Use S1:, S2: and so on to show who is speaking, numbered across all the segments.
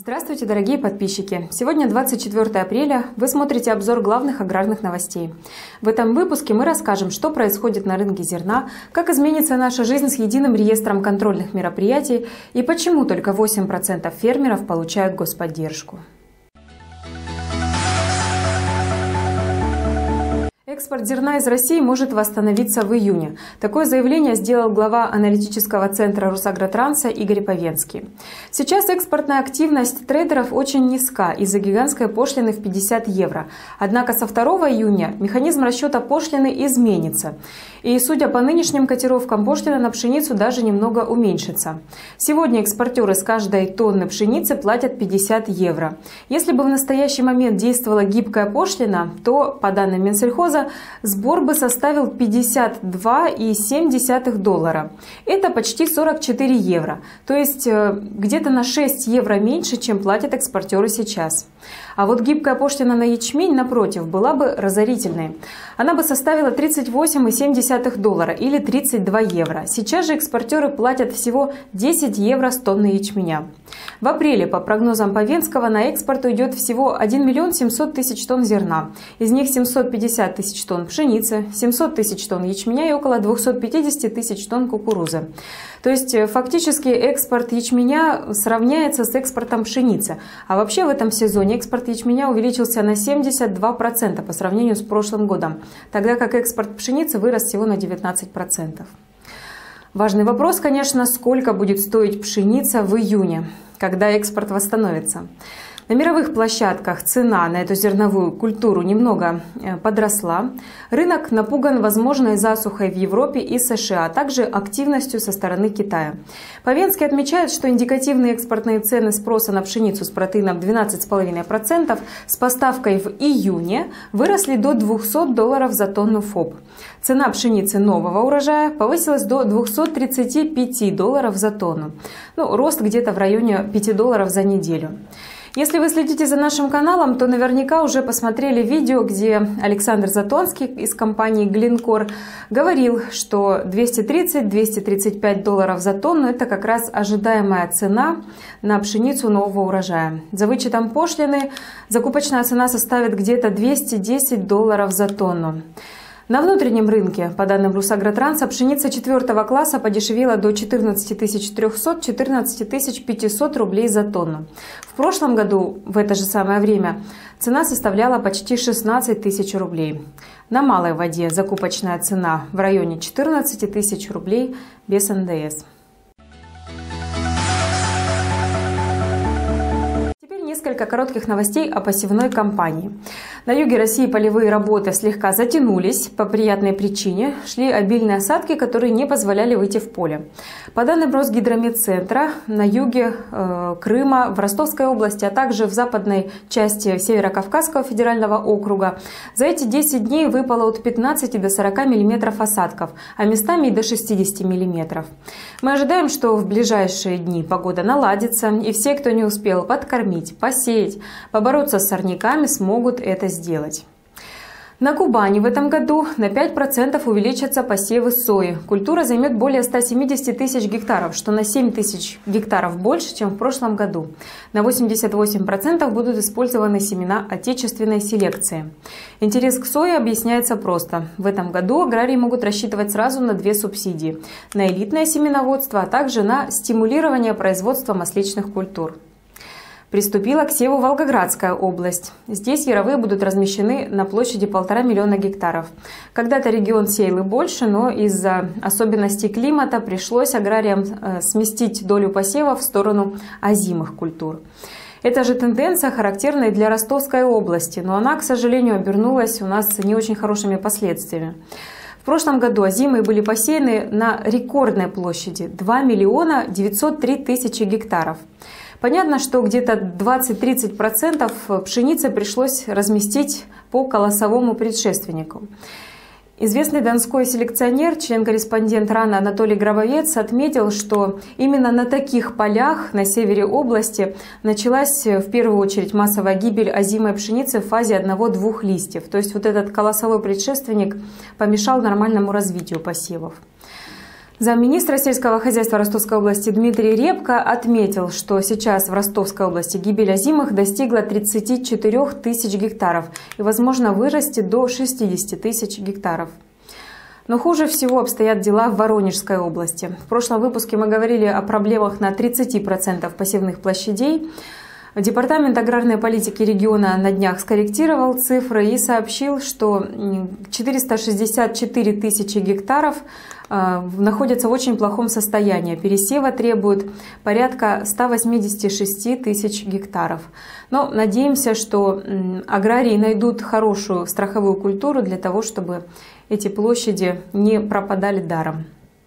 S1: Здравствуйте, дорогие подписчики! Сегодня 24 апреля. Вы смотрите обзор главных аграрных новостей. В этом выпуске мы расскажем, что происходит на рынке зерна, как изменится наша жизнь с единым реестром контрольных мероприятий и почему только 8% фермеров получают господдержку. Экспорт зерна из России может восстановиться в июне. Такое заявление сделал глава аналитического центра Русагротранса Игорь Павенский. Сейчас экспортная активность трейдеров очень низка из-за гигантской пошлины в 50 евро. Однако со 2 июня механизм расчета пошлины изменится. И, судя по нынешним котировкам, пошлина на пшеницу даже немного уменьшится. Сегодня экспортеры с каждой тонны пшеницы платят 50 евро. Если бы в настоящий момент действовала гибкая пошлина, то, по данным Минсельхоза, сбор бы составил $52,7. Это почти 44 евро. То есть где-то на 6 евро меньше, чем платят экспортеры сейчас. А вот гибкая пошлина на ячмень, напротив, была бы разорительной. Она бы составила $38,7 или 32 евро. Сейчас же экспортеры платят всего 10 евро с тонны ячменя. В апреле, по прогнозам Павенского, на экспорт уйдет всего 1 700 000 тонн зерна. Из них 750 000 тонн пшеницы, 700 000 тонн ячменя и около 250 000 тонн кукурузы. То есть фактически экспорт ячменя сравняется с экспортом пшеницы. А вообще в этом сезоне экспорт ячменя увеличился на 72% по сравнению с прошлым годом, тогда как экспорт пшеницы вырос всего на 19%. Важный вопрос, конечно, сколько будет стоить пшеница в июне, когда экспорт восстановится. На мировых площадках цена на эту зерновую культуру немного подросла. Рынок напуган возможной засухой в Европе и США, а также активностью со стороны Китая. Павенский отмечает, что индикативные экспортные цены спроса на пшеницу с протеином 12,5% с поставкой в июне выросли до $200 за тонну ФОБ. Цена пшеницы нового урожая повысилась до $235 за тонну. Рост где-то в районе $5 за неделю. Если вы следите за нашим каналом, то наверняка уже посмотрели видео, где Александр Затонский из компании Glencore говорил, что $230–235 за тонну – это как раз ожидаемая цена на пшеницу нового урожая. За вычетом пошлины закупочная цена составит где-то $210 за тонну. На внутреннем рынке, по данным Русагротранса, пшеница 4 класса подешевела до 14 300–14 500 рублей за тонну. В прошлом году в это же самое время цена составляла почти 16 000 рублей. На малой воде закупочная цена в районе 14 000 рублей без НДС. Несколько коротких новостей о посевной кампании. На юге России полевые работы слегка затянулись по приятной причине. Шли обильные осадки, которые не позволяли выйти в поле. По данным Росгидрометцентра, на юге Крыма, в Ростовской области, а также в западной части Северо-Кавказского федерального округа за эти 10 дней выпало от 15 до 40 мм осадков, а местами и до 60 мм. Мы ожидаем, что в ближайшие дни погода наладится, и все, кто не успел подкормить, посеять, побороться с сорняками, смогут это сделать. На Кубани в этом году на 5% увеличатся посевы сои. Культура займет более 170 000 гектаров, что на 7 000 гектаров больше, чем в прошлом году. На 88% будут использованы семена отечественной селекции. Интерес к сое объясняется просто. В этом году аграрии могут рассчитывать сразу на 2 субсидии – на элитное семеноводство, а также на стимулирование производства масличных культур. Приступила к севу Волгоградская область. Здесь яровые будут размещены на площади 1,5 миллиона гектаров. Когда-то регион сеял и больше, но из-за особенностей климата пришлось аграриям сместить долю посева в сторону озимых культур. Эта же тенденция характерна и для Ростовской области, но она, к сожалению, обернулась у нас не очень хорошими последствиями. В прошлом году озимые были посеяны на рекордной площади – 2 903 000 гектаров. Понятно, что где-то 20–30% пшеницы пришлось разместить по колосовому предшественнику. Известный донской селекционер, член-корреспондент РАН Анатолий Гробовец отметил, что именно на таких полях на севере области началась в первую очередь массовая гибель озимой пшеницы в фазе 1–2 листьев. То есть вот этот колосовой предшественник помешал нормальному развитию посевов. Замминистра сельского хозяйства Ростовской области Дмитрий Репко отметил, что сейчас в Ростовской области гибель озимых достигла 34 тысяч гектаров и, возможно, вырастет до 60 тысяч гектаров. Но хуже всего обстоят дела в Воронежской области. В прошлом выпуске мы говорили о проблемах на 30% посевных площадей. Департамент аграрной политики региона на днях скорректировал цифры и сообщил, что 464 тысячи гектаров находятся в очень плохом состоянии. Пересева требует порядка 186 тысяч гектаров. Но надеемся, что аграрии найдут хорошую страховую культуру для того, чтобы эти площади не пропадали даром.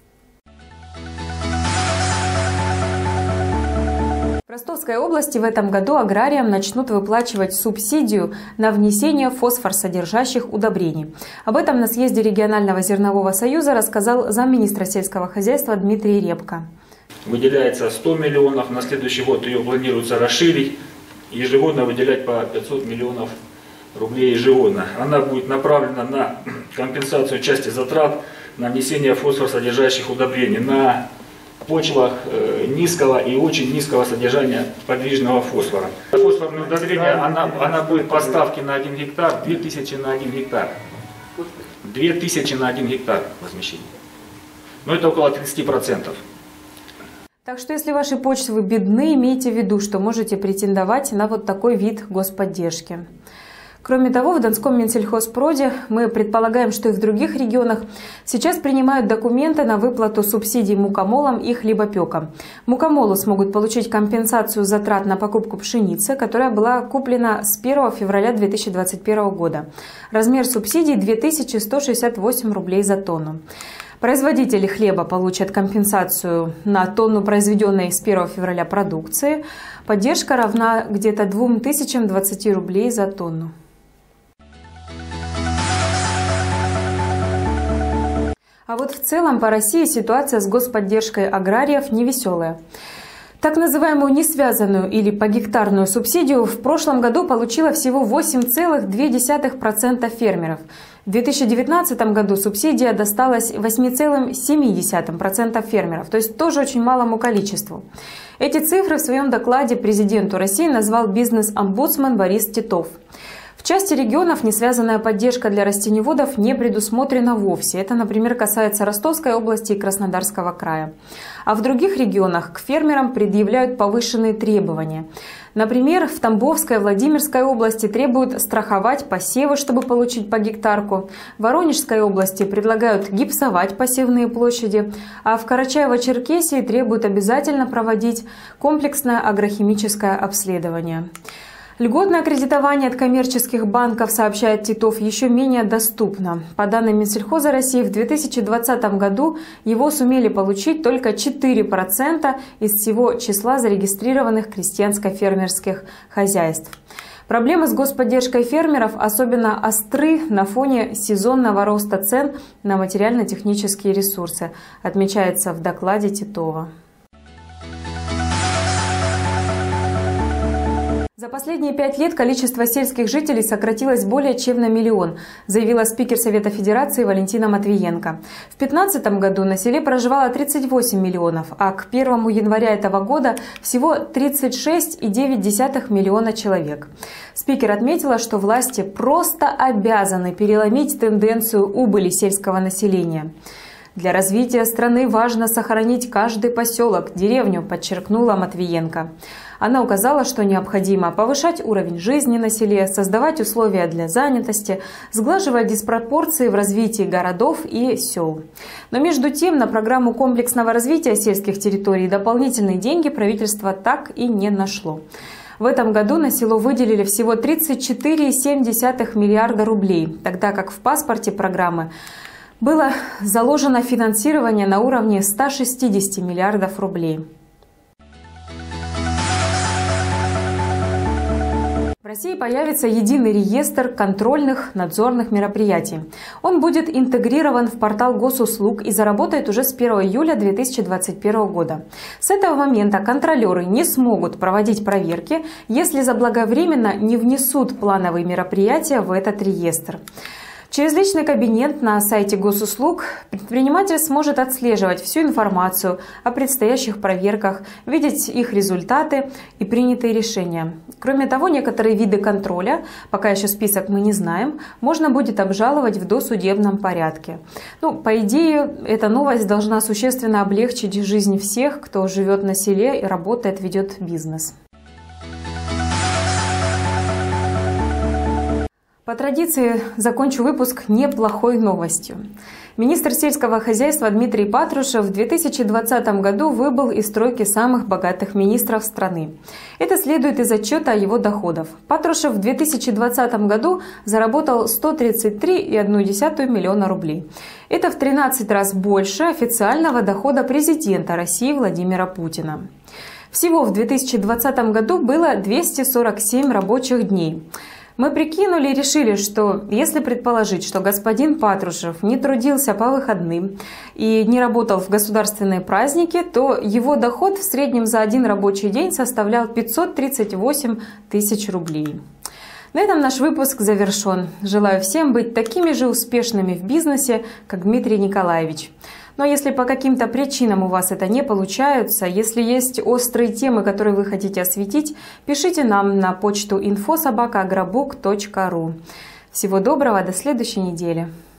S1: В Ростовской области в этом году аграриям начнут выплачивать субсидию на внесение фосфорсодержащих удобрений. Об этом на съезде регионального зернового союза рассказал замминистра сельского хозяйства Дмитрий Репко.
S2: Выделяется 100 миллионов, на следующий год ее планируется расширить, ежегодно выделять по 500 миллионов рублей ежегодно. Она будет направлена на компенсацию части затрат на внесение фосфорсодержащих удобрений на почвах низкого и очень низкого содержания подвижного фосфора. Фосфорное удобрение, она будет по ставке на 1 гектар 2000 на 1 гектар. 2000 на 1 гектар возмещение. Но это около 30%.
S1: Так что если ваши почвы бедны, имейте в виду, что можете претендовать на вот такой вид господдержки. Кроме того, в Донском Минсельхозпроде мы предполагаем, что и в других регионах сейчас принимают документы на выплату субсидий мукомолам и хлебопекам. Мукомолы смогут получить компенсацию затрат на покупку пшеницы, которая была куплена с 1 февраля 2021 года. Размер субсидий 2168 рублей за тонну. Производители хлеба получат компенсацию на тонну произведенной с 1 февраля продукции. Поддержка равна где-то 2020 рублей за тонну. А вот в целом по России ситуация с господдержкой аграриев невеселая. Так называемую несвязанную или погектарную субсидию в прошлом году получило всего 8,2% фермеров. В 2019 году субсидия досталась 8,7% фермеров, то есть тоже очень малому количеству. Эти цифры в своем докладе президенту России назвал бизнес-омбудсмен Борис Титов. В части регионов несвязанная поддержка для растениеводов не предусмотрена вовсе. Это, например, касается Ростовской области и Краснодарского края. А в других регионах к фермерам предъявляют повышенные требования. Например, в Тамбовской и Владимирской области требуют страховать посевы, чтобы получить по гектарку. В Воронежской области предлагают гипсовать посевные площади. А в Карачаево-Черкесии требуют обязательно проводить комплексное агрохимическое обследование. Льготное кредитование от коммерческих банков, сообщает Титов, еще менее доступно. По данным Минсельхоза России, в 2020 году его сумели получить только 4% из всего числа зарегистрированных крестьянско-фермерских хозяйств. Проблемы с господдержкой фермеров особенно остры на фоне сезонного роста цен на материально-технические ресурсы, отмечается в докладе Титова. За последние 5 лет количество сельских жителей сократилось более чем на 1 миллион, заявила спикер Совета Федерации Валентина Матвиенко. В 2015 году на селе проживало 38 миллионов, а к 1 января этого года всего 36,9 миллиона человек. Спикер отметила, что власти просто обязаны переломить тенденцию убыли сельского населения. Для развития страны важно сохранить каждый поселок, деревню, подчеркнула Матвиенко. Она указала, что необходимо повышать уровень жизни на селе, создавать условия для занятости, сглаживать диспропорции в развитии городов и сел. Но между тем на программу комплексного развития сельских территорий дополнительные деньги правительство так и не нашло. В этом году на село выделили всего 34,7 миллиарда рублей, тогда как в паспорте программы было заложено финансирование на уровне 160 миллиардов рублей. В России появится единый реестр контрольных надзорных мероприятий. Он будет интегрирован в портал госуслуг и заработает уже с 1 июля 2021 года. С этого момента контролеры не смогут проводить проверки, если заблаговременно не внесут плановые мероприятия в этот реестр. Через личный кабинет на сайте госуслуг предприниматель сможет отслеживать всю информацию о предстоящих проверках, видеть их результаты и принятые решения. Кроме того, некоторые виды контроля, пока еще список мы не знаем, можно будет обжаловать в досудебном порядке. По идее, эта новость должна существенно облегчить жизнь всех, кто живет на селе и работает, ведет бизнес. По традиции закончу выпуск неплохой новостью. Министр сельского хозяйства Дмитрий Патрушев в 2020 году выбыл из тройки самых богатых министров страны. Это следует из отчета о его доходах. Патрушев в 2020 году заработал 133,1 миллиона рублей. Это в 13 раз больше официального дохода президента России Владимира Путина. Всего в 2020 году было 247 рабочих дней. Мы прикинули и решили, что если предположить, что господин Патрушев не трудился по выходным и не работал в государственные праздники, то его доход в среднем за один рабочий день составлял 538 тысяч рублей. На этом наш выпуск завершен. Желаю всем быть такими же успешными в бизнесе, как Дмитрий Николаевич. Но если по каким-то причинам у вас это не получается, если есть острые темы, которые вы хотите осветить, пишите нам на почту info@agrobook.ru. Всего доброго, до следующей недели.